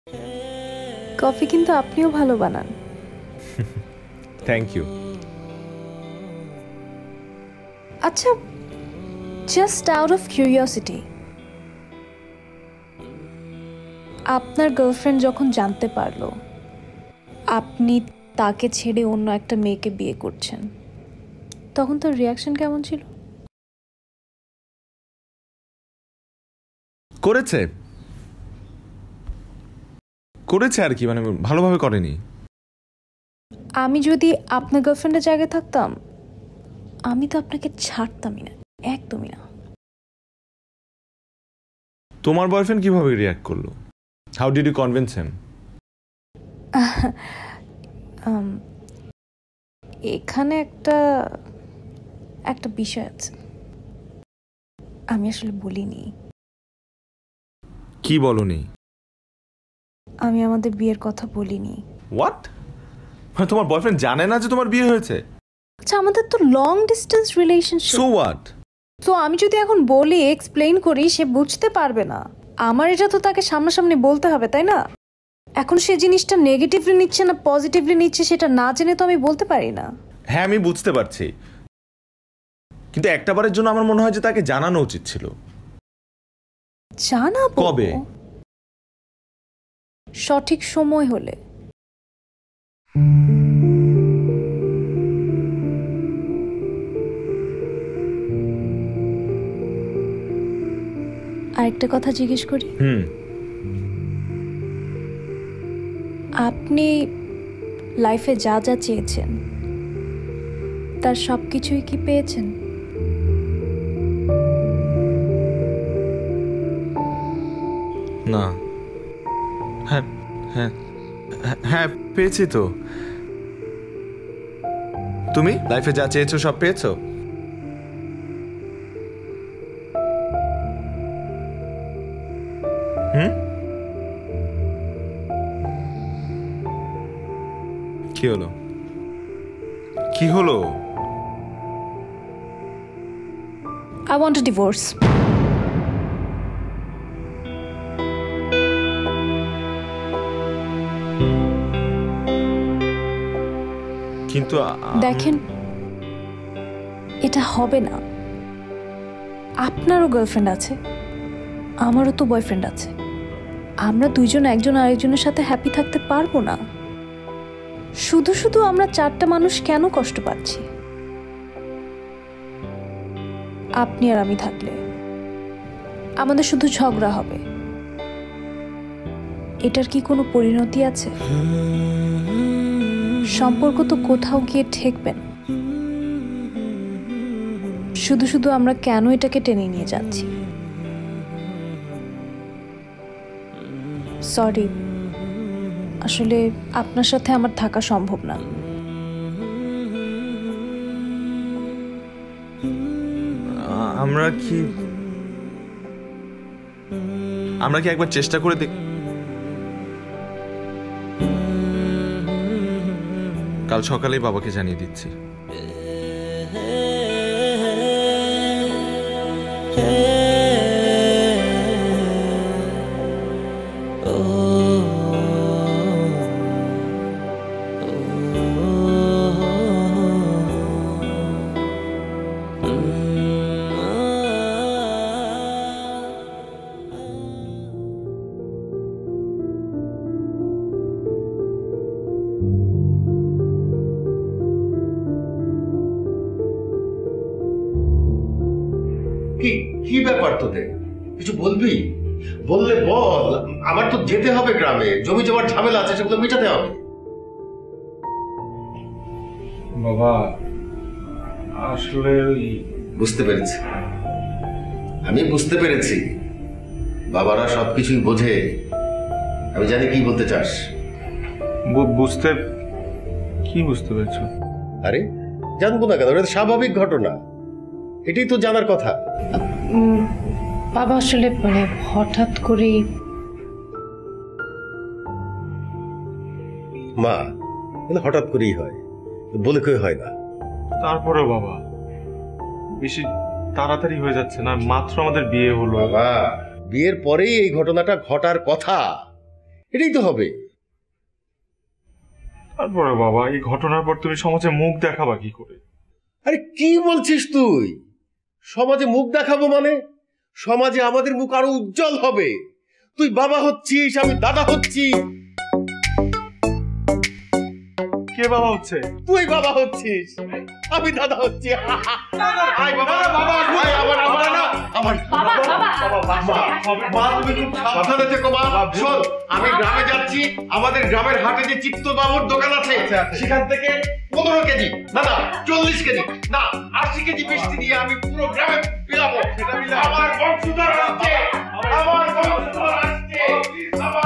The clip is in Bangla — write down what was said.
কফি কিন্তু আপনিও ভালো বানান। Thank you. আচ্ছা, জাস্ট আউট অফ কিউরিওসিটি, আপনার গার্লফ্রেন্ড যখন জানতে পারলো আপনি তাকে ছেড়ে অন্য একটা মেয়েকে বিয়ে করছেন, তখন তোর রিয়াকশন কেমন ছিল? করেছে করেছে আর কি, মানে ভালোভাবে করেনি। আমি যদি আপনার গার্লফ্রেন্ডের জায়গায় থাকতাম, আমি তো আপনাকে ছাড়তামই না, একদমই না। তোমার বয়ফ্রেন্ড কিভাবে রিয়াক্ট করলো? How did you convince him? এখানে একটা বিষয় আছে, আমি আসলে বলিনি। কি বলনি? আমি আমাদের বিয়ের কথা বলিনি। হোয়াট? মানে তোমার বয়ফ্রেন্ড জানে না যে তোমার বিয়ে হয়েছে? আচ্ছা, আমাদের তো long distance relationship. So what? তো আমি যদি এখন বলি, এক্সপ্লেইন করি, সে বুঝতে পারবে না। আমার এটা তো তাকে সামনাসামনি বলতে হবে, তাই না? এখন সে জিনিসটা নেগেটিভলি নিচ্ছে না পজিটিভলি নিচ্ছে, সেটা না জেনে তো আমি বলতে পারি না। হ্যাঁ, আমি বুঝতে পারছি, কিন্তু একটাবারের জন্য আমার মনে হয় যে তাকে জানানো উচিত ছিল। জানাবো? কবে? সঠিক সময় হলে। আরেকটা কথা জিজ্ঞেস করি। আপনি লাইফে যা যা চেয়েছেন তার সবকিছুই কি পেয়েছেন? না। হ্যাঁ হ্যাঁ হ্যাঁ, পেয়েছি তো। তুমি লাইফে যা চেয়েছো সব পেয়েছো? কি হলো? কি হলো? I want a divorce. কিন্তু দেখেন, এটা হবে না। আপনারও গার্লফ্রেন্ড আছে, আমারও তো বয়ফ্রেন্ড আছে। আমরা দুইজন একজন আরেকজনের সাথে হ্যাপি থাকতে পারবো না। শুধু শুধু আমরা চারটা মানুষ কেন কষ্ট পাচ্ছি? আপনি আর আমি থাকলে আমাদের শুধু ঝগড়া হবে। এটার কি কোনো পরিণতি আছে? সম্পর্ক তো কোথাও গিয়ে ঠেকবে না। শুধু শুধু আমরা কেন এটাকে টেনে নিয়ে যাচ্ছি? সরি, আসলে আপনার সাথে আমার থাকা সম্ভব না। আমরা কি একবার চেষ্টা করে দেখ। কাল সকালেই বাবাকে জানিয়ে দিচ্ছি। কি ব্যাপার তোদের? কিছু বলবি? বললে বল। আমার তো যেতে হবে গ্রামে, জমি জমার ঝামেলা আছে, সেগুলো মেটাতে হবে। বাবা, আসলে বুঝতে পেরেছি, আমি বুঝতে পেরেছি। বাবারা সবকিছুই বোঝে। আমি জানি কি বলতে চাস। বুঝতে পেরেছো? আরে জানবো না কেন? এটা স্বাভাবিক ঘটনা, এটাই তো জানার কথা। বাবা আসলে মানে হঠাৎ করেই। মা, হঠাৎ করেই হয়, বলে কেউ হয় না। তারপরে বাবা, বেশি তাড়াতাড়ি হয়ে যাচ্ছে না? মাত্র আমাদের বিয়ে হলো। বাবা, বিয়ের পরেই এই ঘটনাটা ঘটার কথা। এটাই তো হবে। তারপরে বাবা, এই ঘটনার পর তুমি সমাজে মুখ দেখাবা কি করে? আরে কি বলছিস তুই? সমাজে মুখ দেখাবো মানে? সমাজে আমাদের মুখ আরো উজ্জ্বল হবে। তুই বাবা হচ্ছিস, আমি দাদা হচ্ছি। কে বাবা হচ্ছে? তুই বাবা হচ্ছিস, আমি দাদা হচ্ছি। আয় বাবা, আয় আমার না আমার মা, তুমি খুব সাবধানে থেকো মা। শোন, আমি গ্রামে যাচ্ছি, আমাদের গ্রামের হাটে যে চিত্তবাবুর দোকান আছে সেখান থেকে 15 কেজি না 40 কেজি না 80 কেজি মিষ্টি দিয়ে আমি পুরো গ্রামে বিলাবো। আমার বংশধর আসছে, আমার বংশধর আসছে, আমার